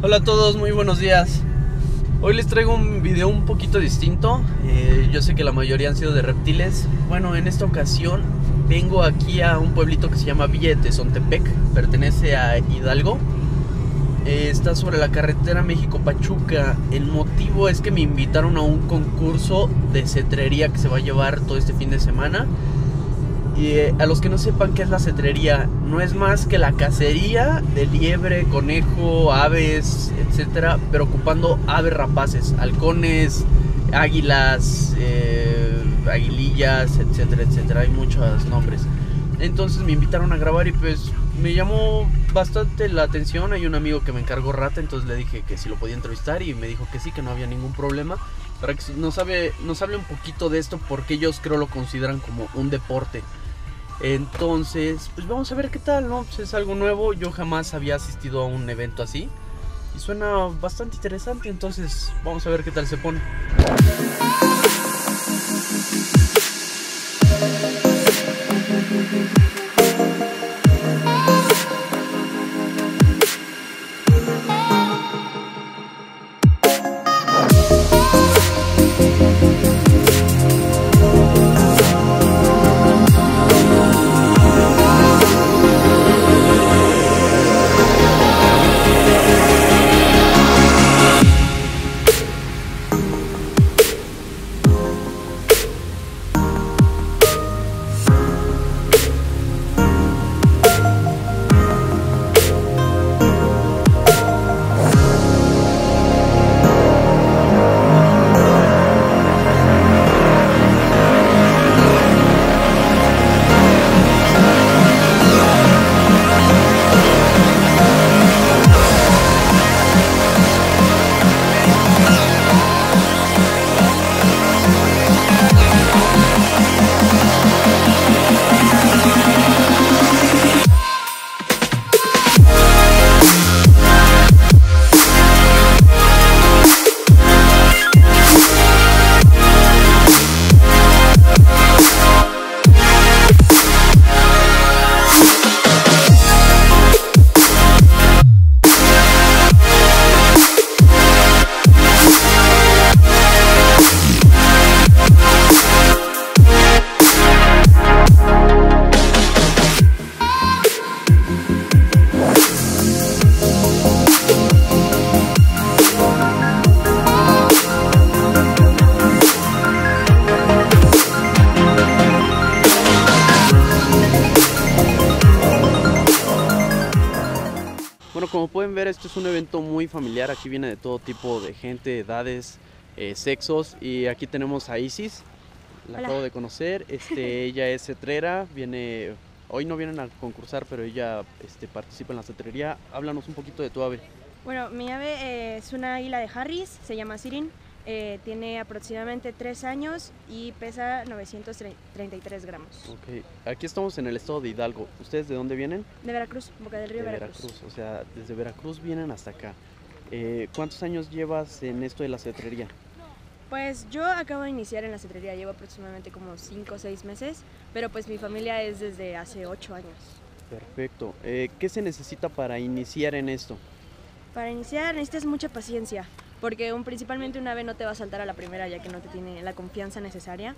Hola a todos, muy buenos días. Hoy les traigo un video un poquito distinto. Yo sé que la mayoría han sido de reptiles. Bueno, en esta ocasión vengo aquí a un pueblito que se llama Villa de Tezontepec. Pertenece a Hidalgo. Está sobre la carretera México-Pachuca. El motivo es que me invitaron a un concurso de cetrería que se va a llevar todo este fin de semana. Y a los que no sepan qué es la cetrería, no es más que la cacería de liebre, conejo, aves, etcétera, pero ocupando aves rapaces, halcones, águilas, aguilillas, etcétera, etcétera. Hay muchos nombres. Entonces me invitaron a grabar y pues me llamó bastante la atención. Hay un amigo que me encargó rata, entonces le dije que si lo podía entrevistar y me dijo que sí, que no había ningún problema, para que nos hable un poquito de esto, porque ellos creo lo consideran como un deporte. Entonces, pues vamos a ver qué tal, ¿no? Pues es algo nuevo, yo jamás había asistido a un evento así y suena bastante interesante, entonces vamos a ver qué tal se pone. Bueno, como pueden ver, esto es un evento muy familiar. Aquí viene de todo tipo de gente, edades, sexos. Y aquí tenemos a Isis, la Hola. acabo de conocer. Ella es cetrera, hoy no vienen a concursar, pero ella participa en la cetrería. Háblanos un poquito de tu ave. Bueno, mi ave es una águila de Harris, se llama Sirin, tiene aproximadamente 3 años y pesa 933 gramos. Ok, aquí estamos en el estado de Hidalgo. ¿Ustedes de dónde vienen? De Veracruz, Boca del Río, De Veracruz. O sea, desde Veracruz vienen hasta acá. ¿Cuántos años llevas en esto de la cetrería? Pues yo acabo de iniciar en la cetrería, llevo aproximadamente como 5 o 6 meses, pero pues mi familia es desde hace 8 años. Perfecto. ¿Qué se necesita para iniciar en esto? Para iniciar necesitas mucha paciencia, porque principalmente un ave no te va a saltar a la primera ya que no te tiene la confianza necesaria,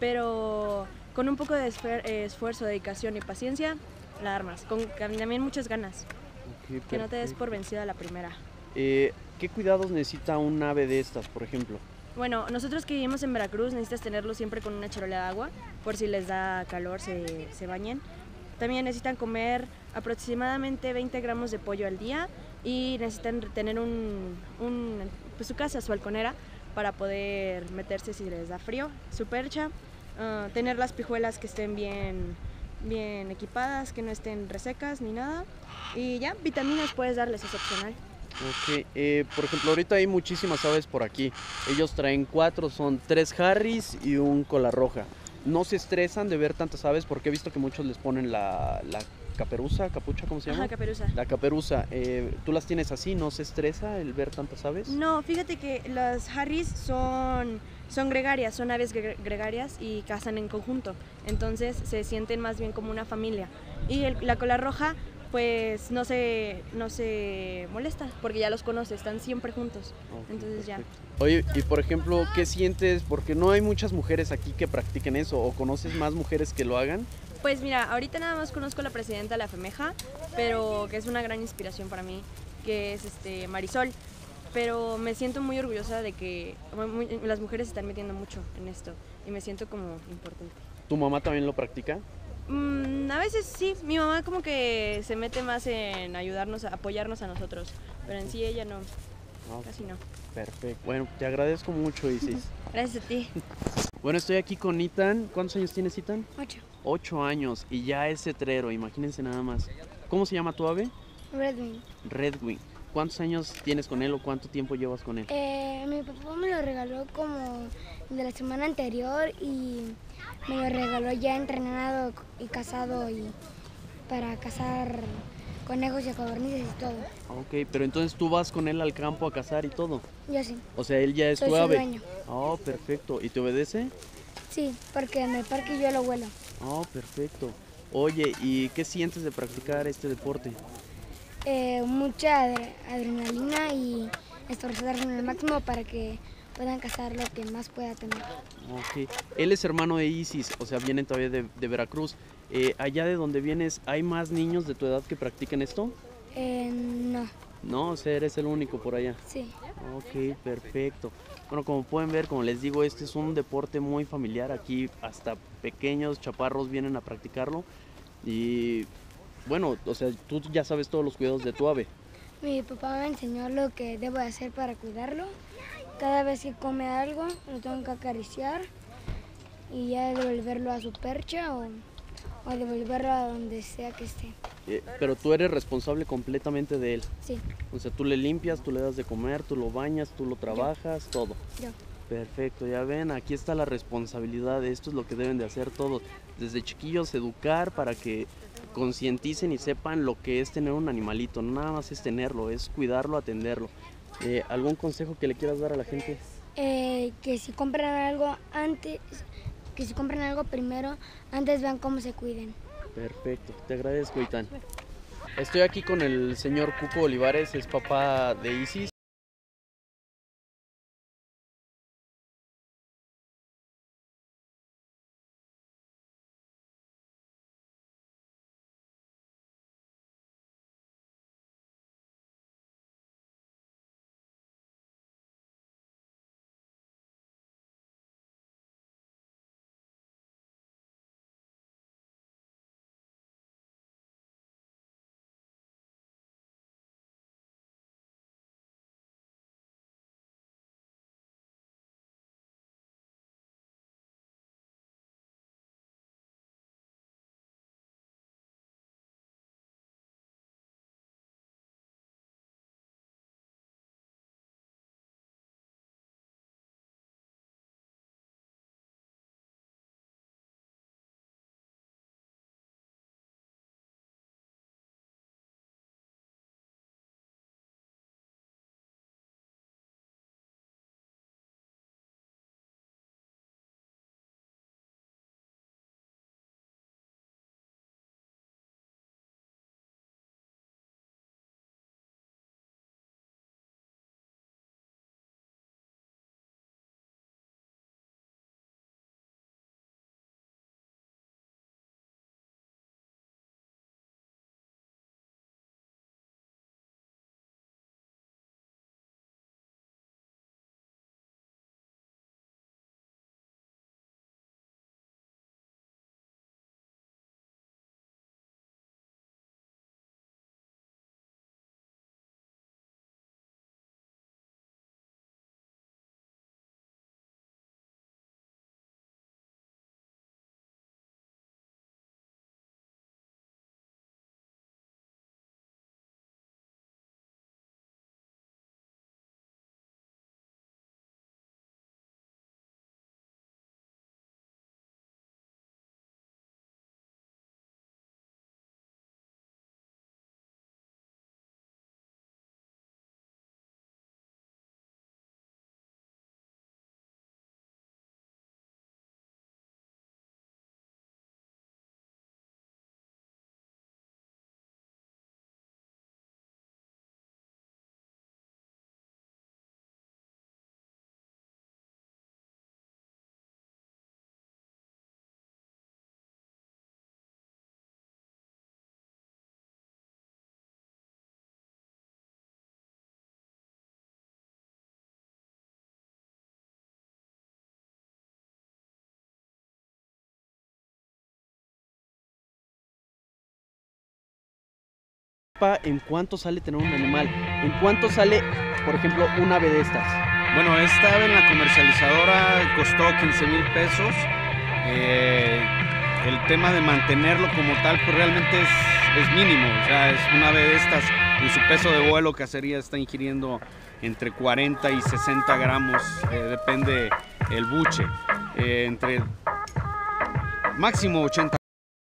pero con un poco de esfuerzo, dedicación y paciencia la armas, con también muchas ganas, Okay, que no te des por vencida a la primera. ¿Qué cuidados necesita un ave de estas, por ejemplo? Bueno, nosotros que vivimos en Veracruz necesitas tenerlo siempre con una charola de agua, por si les da calor se bañen. También necesitan comer aproximadamente 20 gramos de pollo al día y necesitan tener pues su casa, su halconera, para poder meterse si les da frío, su percha, tener las pijuelas que estén bien equipadas, que no estén resecas ni nada, y ya, vitaminas puedes darles, es opcional. Ok, por ejemplo, ahorita hay muchísimas aves por aquí. Ellos traen 4, son 3 Harris y un cola roja. ¿No se estresan de ver tantas aves? Porque he visto que muchos les ponen la capucha, ¿cómo se llama? Ajá, caperuza. La caperuza. ¿Tú las tienes así? ¿No se estresa el ver tantas aves? No, fíjate que las Harris son gregarias, son aves gregarias y cazan en conjunto. Entonces se sienten más bien como una familia. Y la cola roja pues no se molesta, porque ya los conoce, están siempre juntos. Ok, Entonces ya. perfecto. Oye, y por ejemplo, ¿qué sientes? Porque no hay muchas mujeres aquí que practiquen eso, o conoces más mujeres que lo hagan. Pues mira, ahorita nada más conozco a la presidenta de la FEMEJA, pero que es una gran inspiración para mí, que es Marisol. Pero me siento muy orgullosa de que las mujeres se están metiendo mucho en esto y me siento como importante. ¿Tu mamá también lo practica? A veces sí, mi mamá como que se mete más en ayudarnos, apoyarnos a nosotros, pero en sí ella no, Ah, casi no. perfecto. Bueno, te agradezco mucho, Isis. Gracias a ti. Bueno, estoy aquí con Ethan. ¿Cuántos años tienes, Ethan? 8. 8 años y ya es cetrero, imagínense nada más. ¿Cómo se llama tu ave? Redwing. Redwing. ¿Cuántos años tienes con él o cuánto tiempo llevas con él? Mi papá me lo regaló como de la semana anterior y me lo regaló ya entrenado y cazado y para cazar conejos y codornices y todo. Ok, pero entonces tú vas con él al campo a cazar y todo. Yo sí. O sea, él ya es Soy tu su ave. dueño. Oh, perfecto. ¿Y te obedece? Sí, porque en el parque yo lo vuelo. Oh, perfecto. Oye, ¿y qué sientes de practicar este deporte? Mucha adrenalina y esforzarse en el máximo para que puedan cazar lo que más pueda tener. Ok. Él es hermano de Isis, o sea, vienen todavía de Veracruz. Allá de donde vienes, ¿hay más niños de tu edad que practiquen esto? No, No, o sea, eres el único por allá. sí. Ok, perfecto. Bueno, como pueden ver, como les digo, este es un deporte muy familiar. Aquí hasta pequeños chaparros vienen a practicarlo. Y bueno, o sea, tú ya sabes todos los cuidados de tu ave. Mi papá me enseñó lo que debo de hacer para cuidarlo. Cada vez que come algo, lo tengo que acariciar y ya devolverlo a su percha o devolverlo a donde sea que esté. Pero tú eres responsable completamente de él. Sí, O sea, tú le limpias, tú le das de comer, tú lo bañas, tú lo trabajas, todo. yo. Perfecto, ya ven, aquí está la responsabilidad. Esto es lo que deben de hacer todos. Desde chiquillos educar para que concienticen y sepan lo que es tener un animalito. No nada más es tenerlo, es cuidarlo, atenderlo. ¿Algún consejo que le quieras dar a la gente? Que si compran algo antes, que si compran algo primero, antes vean cómo se cuiden. Perfecto, te agradezco, Itán. Estoy aquí con el señor Cuco Olivares, es papá de Isis. ¿En cuánto sale tener un animal? ¿En cuánto sale, por ejemplo, un ave de estas? Bueno, esta ave en la comercializadora costó 15,000 pesos. El tema de mantenerlo como tal, pues realmente es mínimo. O sea, es una ave de estas, en su peso de vuelo, cacería está ingiriendo entre 40 y 60 gramos, depende el buche, entre máximo 80.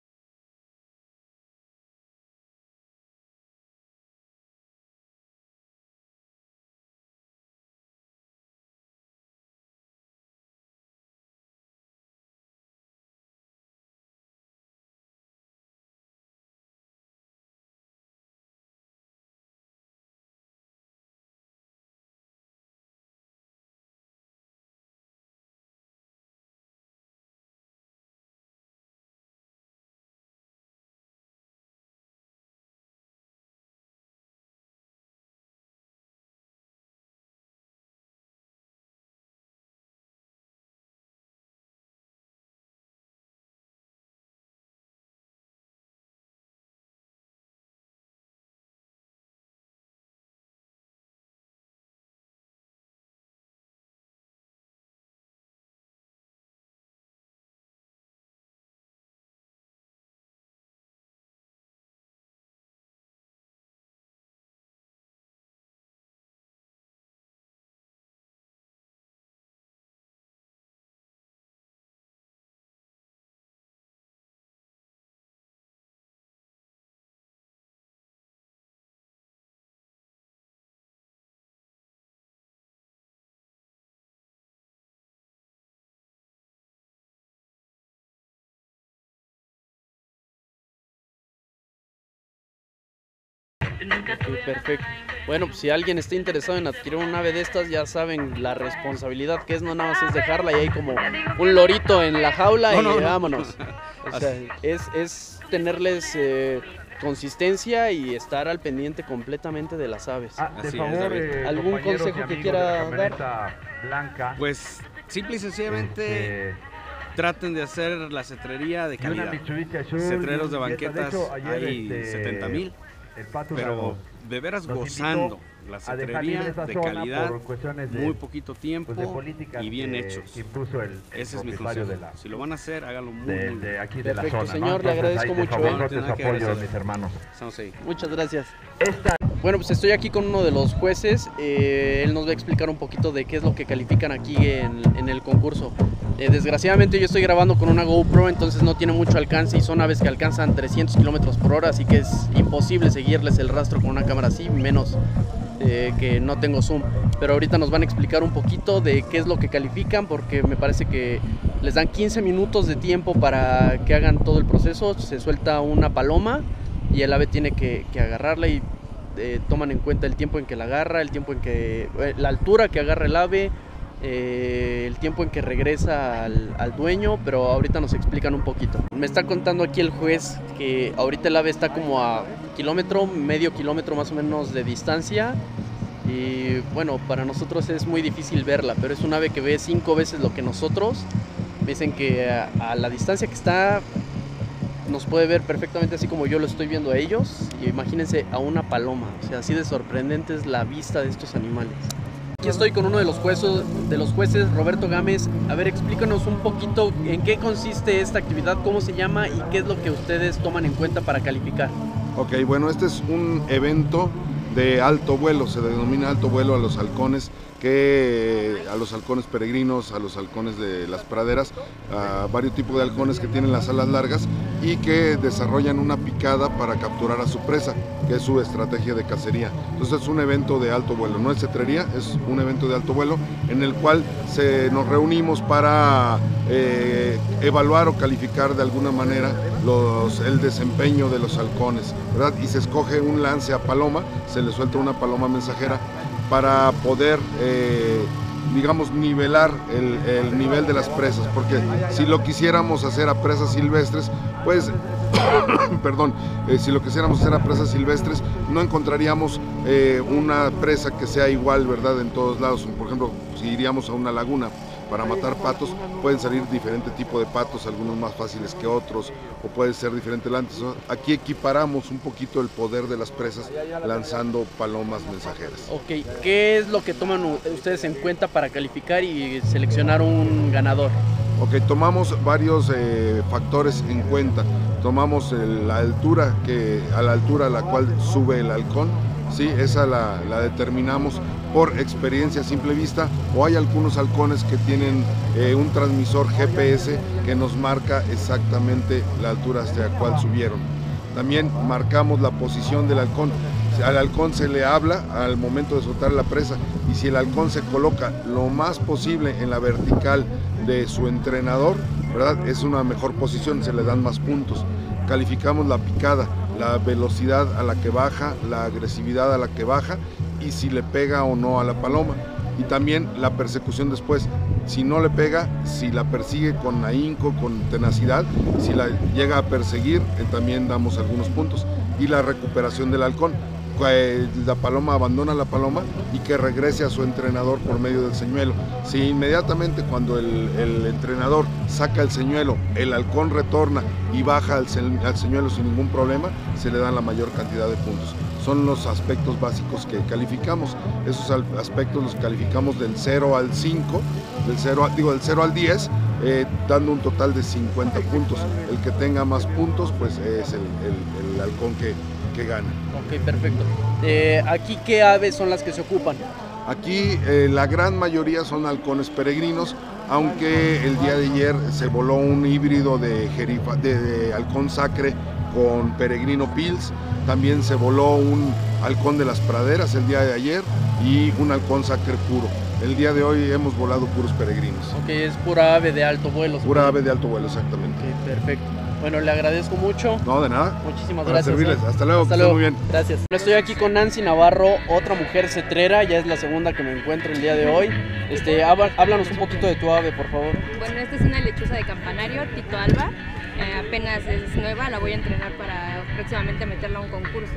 Perfecto. Bueno, pues si alguien está interesado en adquirir un ave de estas, ya saben la responsabilidad que es, no nada más es dejarla y hay como un lorito en la jaula vámonos. O sea, es tenerles consistencia y estar al pendiente completamente de las aves. Así es, ¿Algún consejo que quiera dar? Blanca, pues simple y sencillamente traten de hacer la cetrería de calidad. Cetreros de banquetas hay 70,000. Pero de veras gozando la cetrería de calidad, muy poquito tiempo y bien hechos. Ese es mi consejo. Si lo van a hacer, háganlo muy bien. Perfecto, señor, le agradezco mucho. mis hermanos. Muchas gracias. Bueno, pues estoy aquí con uno de los jueces. Él nos va a explicar un poquito de qué es lo que califican aquí en el concurso. Desgraciadamente yo estoy grabando con una GoPro, entonces no tiene mucho alcance y son aves que alcanzan 300 kilómetros por hora, así que es imposible seguirles el rastro con una cámara así, menos que no tengo zoom. Pero ahorita nos van a explicar un poquito de qué es lo que califican, porque me parece que les dan 15 minutos de tiempo para que hagan todo el proceso. Se suelta una paloma y el ave tiene que agarrarla y toman en cuenta el tiempo en que la agarra, el tiempo en que la altura que agarra el ave, el tiempo en que regresa al dueño, pero ahorita nos explican un poquito. Me está contando aquí el juez que ahorita el ave está como a medio kilómetro más o menos de distancia, y bueno, para nosotros es muy difícil verla, pero es un ave que ve 5 veces lo que nosotros. Me dicen que a la distancia que está nos puede ver perfectamente así como yo lo estoy viendo a ellos, y imagínense a una paloma. O sea, así de sorprendente es la vista de estos animales. Aquí estoy con uno de los jueces, Roberto Gámez. A ver, explícanos un poquito en qué consiste esta actividad, cómo se llama y qué es lo que ustedes toman en cuenta para calificar. Ok, bueno, este es un evento de alto vuelo, se denomina alto vuelo a los halcones, a los halcones peregrinos, a los halcones de las praderas, a varios tipos de halcones que tienen las alas largas y que desarrollan una picada para capturar a su presa, que es su estrategia de cacería. Entonces es un evento de alto vuelo, no es cetrería, es un evento de alto vuelo en el cual nos reunimos para evaluar o calificar de alguna manera el desempeño de los halcones, ¿verdad? Y se escoge un lance a paloma, se le suelta una paloma mensajera para poder, digamos, nivelar el nivel de las presas, porque si lo quisiéramos hacer a presas silvestres, pues, perdón, si lo quisiéramos hacer a presas silvestres, no encontraríamos una presa que sea igual, ¿verdad?, en todos lados. Por ejemplo, si iríamos a una laguna, para matar patos. Pueden salir diferente tipo de patos, algunos más fáciles que otros, o puede ser diferente el antes. Aquí equiparamos un poquito el poder de las presas lanzando palomas mensajeras. Ok, ¿qué es lo que toman ustedes en cuenta para calificar y seleccionar un ganador? Ok, tomamos varios factores en cuenta. Tomamos la altura, a la altura a la cual sube el halcón, ¿sí? Esa la determinamos por experiencia a simple vista, o hay algunos halcones que tienen un transmisor GPS que nos marca exactamente la altura hasta la cual subieron. También marcamos la posición del halcón. Al halcón se le habla al momento de soltar la presa, y si el halcón se coloca lo más posible en la vertical de su entrenador, ¿verdad? Es una mejor posición, se le dan más puntos. Calificamos la picada, la velocidad a la que baja, la agresividad a la que baja, y si le pega o no a la paloma. Y también la persecución después. Si no le pega, si la persigue con ahínco, con tenacidad, si la llega a perseguir, también damos algunos puntos. Y la recuperación del halcón. La paloma abandona la paloma y que regrese a su entrenador por medio del señuelo. Si inmediatamente cuando el entrenador saca el señuelo, el halcón retorna y baja al señuelo sin ningún problema, se le dan la mayor cantidad de puntos. Son los aspectos básicos que calificamos. Esos aspectos los calificamos del 0 al 5, del 0 al 10, dando un total de 50 puntos. El que tenga más puntos, pues es el halcón que gana. Ok, perfecto. ¿Aquí qué aves son las que se ocupan? Aquí la gran mayoría son halcones peregrinos, aunque el día de ayer se voló un híbrido de halcón sacre con peregrino pils. También se voló un halcón de las praderas el día de ayer y un halcón sacre puro. El día de hoy hemos volado puros peregrinos. Ok, es pura ave de alto vuelo. Pura ave de alto vuelo, exactamente. Ok, perfecto. Bueno, le agradezco mucho. No, de nada. Muchísimas Para gracias. servirles. Hasta luego, que estén muy bien. Gracias. Estoy aquí con Nancy Navarro, otra mujer cetrera, ya es la segunda que me encuentro el día de hoy. Háblanos un poquito de tu ave, por favor. Bueno, esta es una lechuza de campanario, Tito Alba. Apenas es nueva, la voy a entrenar para próximamente meterla a un concurso.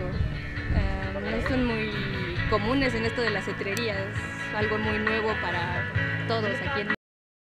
No son muy comunes en esto de la cetrería, es algo muy nuevo para todos aquí en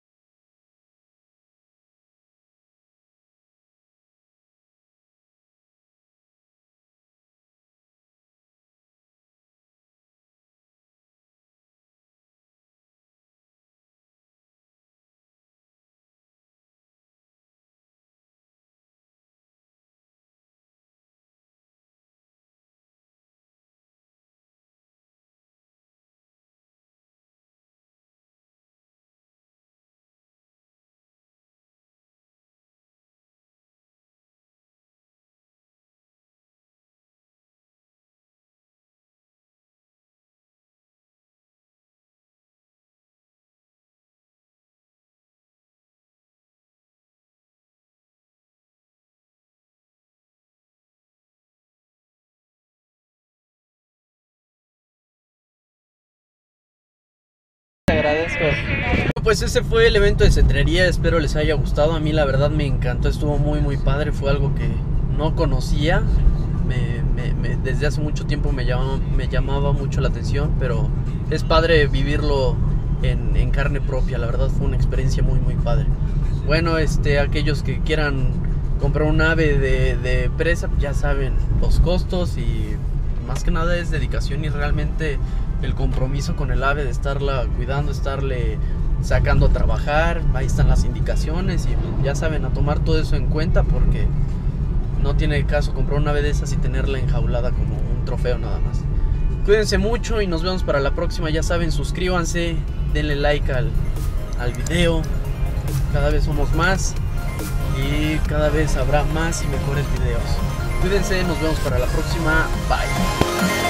Te agradezco. Pues ese fue el evento de cetrería, espero les haya gustado. A mí la verdad me encantó, estuvo muy padre, fue algo que no conocía. Desde hace mucho tiempo me llamaba mucho la atención, pero es padre vivirlo en carne propia. La verdad fue una experiencia muy padre. Bueno, aquellos que quieran comprar un ave de presa, ya saben los costos, y más que nada es dedicación y realmente el compromiso con el ave de estarla cuidando, estarle sacando a trabajar. Ahí están las indicaciones y ya saben, a tomar todo eso en cuenta, porque no tiene caso comprar una ave de esas y tenerla enjaulada como un trofeo nada más. Cuídense mucho y nos vemos para la próxima. Ya saben, suscríbanse, denle like al video. Cada vez somos más y cada vez habrá más y mejores videos. Cuídense, nos vemos para la próxima. Bye.